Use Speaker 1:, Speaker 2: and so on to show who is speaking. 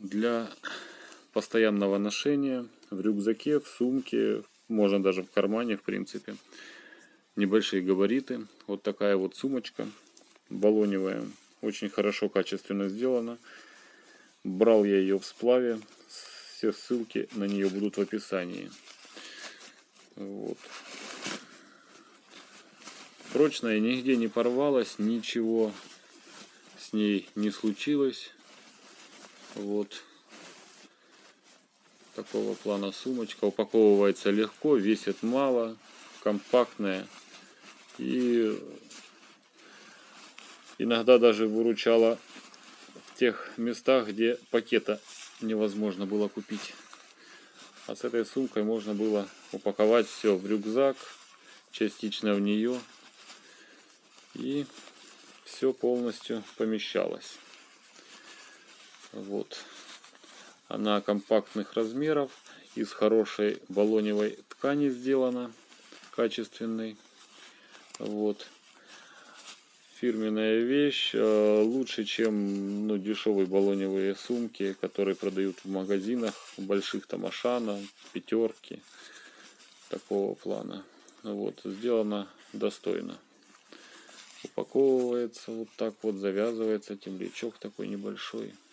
Speaker 1: для постоянного ношения в рюкзаке, в сумке, можно даже в кармане, в принципе. Небольшие габариты. Вот такая вот сумочка баллоневая. Очень хорошо, качественно сделана. Брал я ее в сплаве. Все ссылки на нее будут в описании. Вот. Прочная, нигде не порвалась, ничего с ней не случилось. Вот. Такого плана сумочка. Упаковывается легко, весит мало, компактная. И иногда даже выручала в тех местах, где пакета невозможно было купить. А с этой сумкой можно было упаковать все в рюкзак, частично в нее. И все полностью помещалось. Вот. Она компактных размеров, из хорошей баллоневой ткани сделана, качественной. Вот. Фирменная вещь, лучше, чем дешевые баллоневые сумки, которые продают в магазинах, в больших там Ашана, Пятерки, такого плана. Вот. Сделана достойно. Упаковывается вот так вот, завязывается, темлячок такой небольшой.